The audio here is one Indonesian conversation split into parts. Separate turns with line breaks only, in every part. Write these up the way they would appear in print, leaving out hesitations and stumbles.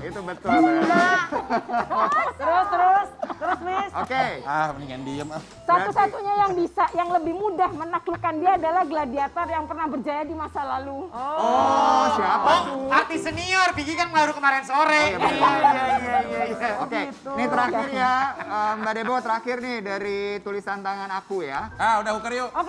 Itu betul. Benar.
Terus, Miss.
Oke.
Mendingan diem ah.
Satu-satunya yang bisa, yang lebih mudah menaklukkan dia adalah gladiator yang pernah berjaya di masa lalu.
Oh, siapa tuh?
Artis senior, Vicky kan baru kemarin sore.
Iya. Oke, ini terakhir ya, Mbak Debo terakhir nih dari tulisan tangan aku ya.
Udah uker yuk.
Oke.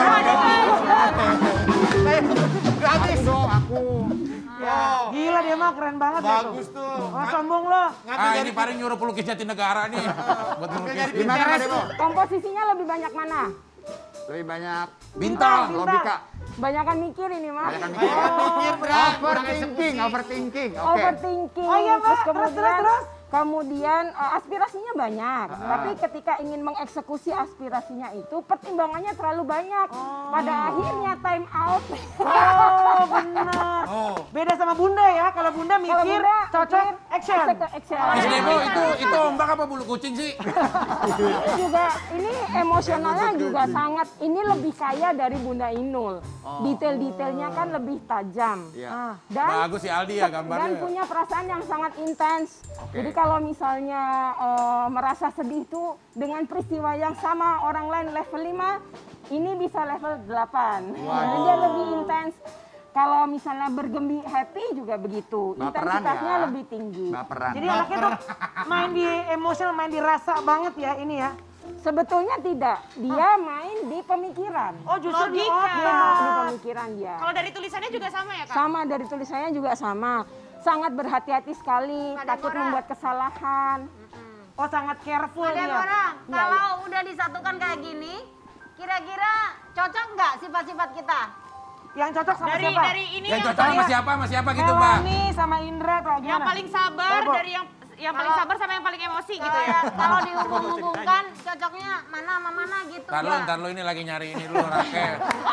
Gratis dong aku.
Gila dia mah keren banget ya
Bagus tuh.
Oh, sombong lo.
Ini paling nyuruh pelukis Jatinegara nih. Buat melukis.
Gimana Mbak Debo?
Komposisinya lebih banyak mana?
Lebih banyak
Bintang.
logika.
Banyakan mikir ini, Mas.
Banyakan mikir. Overthinking. Oke.
Overthinking.
Oh iya, Mbak. Terus.
Kemudian aspirasinya banyak, tapi ketika ingin mengeksekusi aspirasinya itu pertimbangannya terlalu banyak. Pada akhirnya time out.
Oh, benar. Beda sama Bunda ya. Kalau Bunda mikir,
Kalau Bunda
cocok, action.
Action.
Miss Debo itu ombak apa bulu kucing sih?
Ini juga, ini emosionalnya juga sangat, ini lebih kaya dari Bunda Inul. Detail-detailnya kan lebih tajam.
Iya.
Dan
Bagus si Aldi ya gambarnya.
Dan punya perasaan yang sangat intens. Jadi kalau misalnya merasa sedih tuh dengan peristiwa yang sama orang lain level 5, ini bisa level 8. Jadi dia lebih intens. Kalau misalnya happy juga begitu.
Baperan
Intensitasnya
ya.
lebih tinggi.
Baperan.
Jadi anaknya tuh main di emosional, main di rasa banget ya ini ya.
Sebetulnya tidak. Dia main di pemikiran.
Oh justru di
Dia
otak.
main di pemikiran dia.
Kalau dari tulisannya juga sama ya, Kak?
Sama, dari tulisannya juga sama. Sangat berhati-hati sekali, takut membuat kesalahan.
Oh sangat careful
Ada
dia.
orang,
Iya,
kalau udah disatukan kayak gini, kira-kira cocok nggak sifat-sifat kita?
Yang cocok sama siapa?
Dari ini
Yang
yang,
cocok sama siapa gitu, Mbak?
Melani sama Indra atau gimana?
yang paling sabar,
Debo.
dari yang paling sabar sama yang paling emosi gitu ya.
Kalau dihubung-hubungkan, cocoknya mana sama mana gitu.
Ntar lo ini lagi nyari ini dulu, Rakel.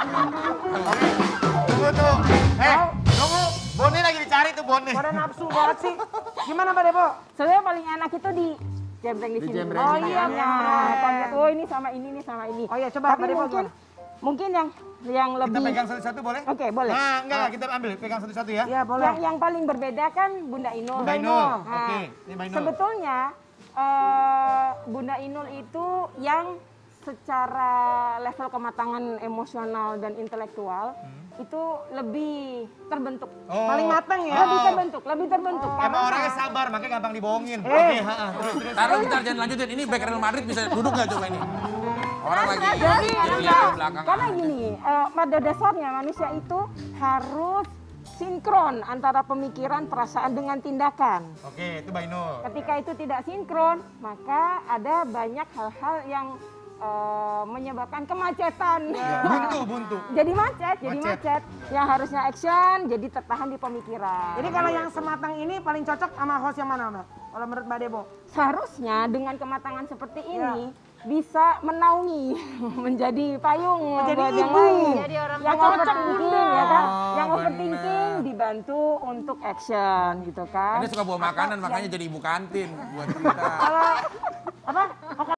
Tunggu tuh. Tunggu. Bone lagi dicari tuh Bone.
Pada nafsu banget sih. Gimana Mbak Debo?
Sebenarnya paling enak itu di jembreng di sini.
Dijembreng
Oh
sini
iya,
ya.
nah, oh ini sama ini sama ini.
Oh iya, coba
Tapi
Mbak Debo
mungkin yang
Kita
lebih.
pegang satu-satu boleh?
Oke, boleh.
Nah, enggak, kita ambil. Pegang satu-satu ya.
Ya boleh.
Yang paling berbeda kan Bunda Inul.
Bunda Inul.
Nah,
Oke, ini Mbak Inul.
Sebetulnya Bunda Inul itu yang secara level kematangan emosional dan intelektual itu lebih terbentuk.
Oh.
Paling matang ya.
Lebih terbentuk.
Emang orangnya sabar, makanya gampang dibohongin. Oke, terus.
Taruh bentar, jangan lanjutin. Ini back Real Madrid bisa duduk nggak coba ini? Orang lagi
Jadi
lihat di belakang.
karena gini, pada dasarnya manusia itu harus sinkron antara pemikiran, perasaan dengan tindakan.
Oke, itu Mbak Inul.
Ketika itu tidak sinkron, maka ada banyak hal-hal yang menyebabkan kemacetan.
Buntu.
Jadi macet. Yang harusnya action, jadi tertahan di pemikiran.
Jadi kalau yang sematang ini paling cocok sama host yang mana Mbak? Kalau menurut Mbak Debo?
Seharusnya dengan kematangan seperti ini bisa menaungi menjadi payung
Menjadi
buat yang
ibu.
lain.
Jadi orang
Yang
cocok,
overthinking
Bunda.
ya kan? Yang
Oh,
overthinking
bener.
dibantu untuk action gitu kan.
Ini suka bawa makanan, makanya jadi ibu kantin buat kita.
Kalau apa? Oh,